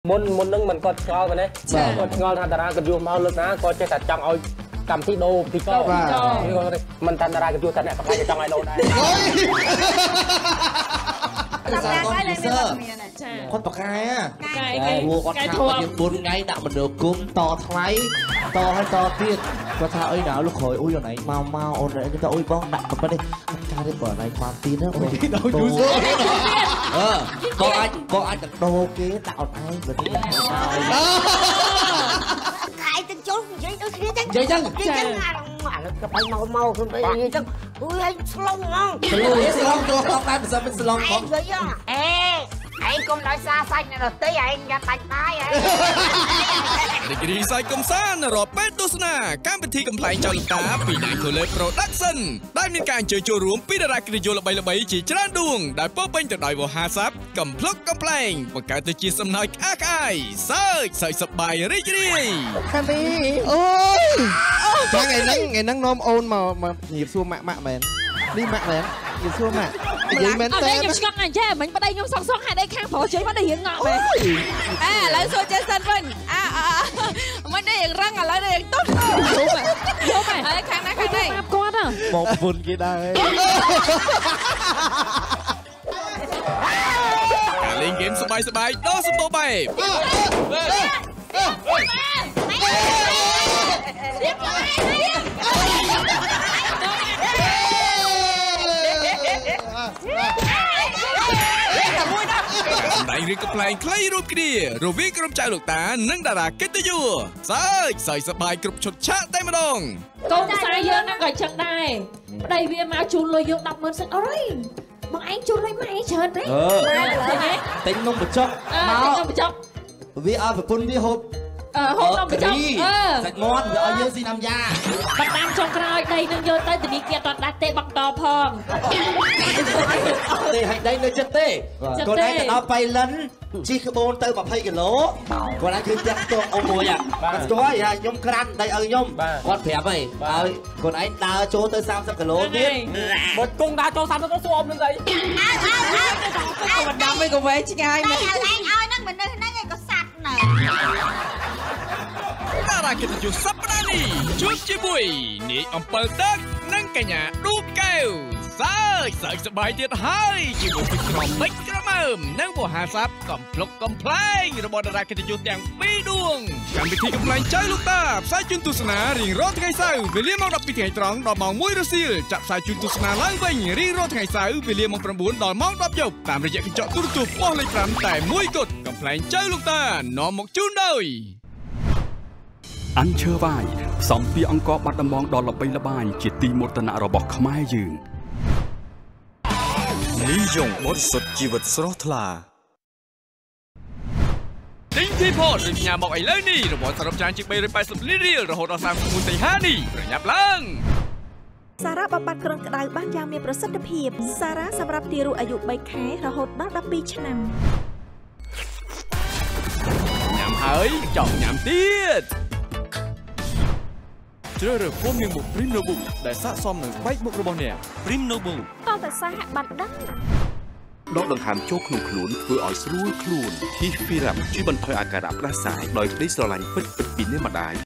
មុននឹងមិនគាត់ឆ្ងល់មែនទេគាត់ឆ្ងល់ថាតារាកញ្ញុះមកលើកណាគាត់ចេះតែចង់ឲ្យកម្មវិធីដូរពីកោមិនតាតារាកញ្ញុះតែអ្នកកំឡុងចង់ឲ្យដូរដែរគាត់ប្រកែគាត់ថាគាត់4ថ្ងៃដាក់បណ្ដោគុំតថ្លៃតឲ្យតទៀតគាត់ថាអីដល់លោកក្រោយអូយអូនឯងមកអូនឯងទៅអុយបងដាក់ប៉ុណ្ណេះការនេះបងឯងបានទីណាអូយដល់យូរក៏អាចដោគេដាក់អូនឯងបើទីកាយទឹកចូលនិយាយដូចគ្នាចឹងនិយាយចឹងអាលើកបាយមកខ្លួនអីនិយាយចឹងអូយឯងស្លងហ្មងស្លងចូលផងដែរបើសិនមិនស្លងផងឯងកុំដោយសារសាច់អ្នកដទៃឯងញ៉ាំដាច់បាយឯងរីករាយសាច់កំសាន្តរាប់ពេលទស្សនាកម្មវិធីកំ pl ែងចៅលោកតាពីដៃគូលេ Production ដែលមានការអញ្ជើញចូលរួមពីតារាកិត្តិយសល្បីៗជាច្រើនដួងដែលពោពេញទៅដោយវោហារស័ព្ទកំ pl ុកកំ pl ែងបង្កើតទៅជាសំណើចក្អាកក្អាយសើចសប្បាយរីករាយខាងនេះអូយថ្ងៃហ្នឹងនាំអូនមកញៀបសួរម៉ាក់មែននេះម៉ាក់មែនញៀបសួរម៉ាក់និយាយមែនតើខ្ញុំឆ្ងល់ណាស់ចេះមិញប្តីខ្ញុំសងហេតុអីខាងប្រុសជ័យមកតែរៀងងក់មែនឥឡូវសួរចេះសិនវិញមិនได้រៀងរឹងឥឡូវរៀងទុតយប់ហើយខាងណាខាងនេះគាត់មកពុនគេដែរការលេងហ្គេមសប្បាយដ៏សម្បូរបែបសម្ដែងរឿងកំ pl ែងខ្លីរូបគ្នារវាងក្រុមចៅលោកតានិងតារាកិត្តិយសសើចសប្បាយគ្រប់ឈុតឆាកតែម្ដងកូនស្រីយើងហ្នឹងក៏ចឹងដែរប្តីវាមកជូនលុយយើង100000សិនអរេបងឯងជូនលុយម៉ែឯងច្រើនទេទិញនំបញ្ចុកវាឲ្យប្រពន្ធវាហូបហូបនំបញ្ចុកសាច់មាន់វាឲ្យយើងស៊ីណាំយ៉ាបាត់តាមចុងក្រោយដីនឹងយកទៅធានាគារអត់ដាច់ទេបង់តផងទេឲ្យដីនៅចិត្តទេគាត់ឯងទៅដល់បៃលិនជីក្បូនទៅ20គីឡូគាត់អាចឃើញផ្ទះខ្ទង់អូមួយគាត់ស្គាល់ខ្ញុំក្រាន់ដីឲ្យខ្ញុំគាត់ប្រាប់ហើយឲ្យគាត់ឯងដើរចូលទៅ30គីឡូទៀតមកគង់ដើរចូល30ទៅសួរអមនឹងអីគាត់ដាំវិញក៏វែងឆ្ងាយមែនឯងឲ្យហ្នឹងមនុស្សហ្នឹងឯងក៏សាត់នៅតារាកិត្តិយសសប្តាហ៍នេះជួបជាមួយនាយអំពិលទឹកនិងកញ្ញាឌូកែវសើចសប្បាយទៀតហើយជាមួយពីក្រមិចក្រមើមនិងវោហារស័ព្ទកំ pl ុកកំ pl ែងរបស់តារាកិត្តិយសទាំង2ដួងកម្មវិធីកំ pl ែងចៅលោកតាផ្សាយជូនទស្សនារៀងរាល់ថ្ងៃសៅរ៍វេលាម៉ោង 12 ថ្ងៃត្រង់ដល់ម៉ោង 1 រសៀលចាក់ផ្សាយជូនទស្សនាឡើងវិញរៀងរាល់ថ្ងៃសៅរ៍វេលាម៉ោង 9 ដល់ម៉ោង 10 យប់តាមរយៈកញ្ចក់ទូរទស្សន៍ប៉ុស្តិ៍លេខ 5 តែមួយគត់កំ pl ែងចៅលោកតានាំមកជូនដោយអាន់ឈើវាយផ្សំពីអង្គរបាត់ដំបងដ៏ល្បីល្បាញជាទីមោទនៈរបស់ខ្មែរយើងនិយមបរិសុទ្ធជីវិតស្រស់ថ្លាទិញទីផតឬញ៉ាំមកឥឡូវនេះរង្វាន់សរុបច្រើនជាង380លានរៀលរហូតដល់31សីហានេះប្រញាប់ឡើងសារ៉ាបំបត្តិគ្រុនក្តៅបានយ៉ាងមានប្រសិទ្ធភាពសារ៉ាសម្រាប់ទារកអាយុ3ខែរហូតដល់12ឆ្នាំញ៉ាំហើយចង់ញ៉ាំទៀតជ្រើសរើសពណ៌មានមុខ Prim Nobu ដែលស័ក្តិសមនឹងបែកមុខរបស់អ្នក Prim Nobu តោះតែសារបាត់ដឹងដកដង្ហើមចូលក្នុងខ្លួនធ្វើឲ្យស្រួលខ្លួន Hifirap ជួយបន្ថយអាការៈផ្ដាសាយដោយក្តីស្រឡាញ់ពិតៗពីអ្នកម្ដាយ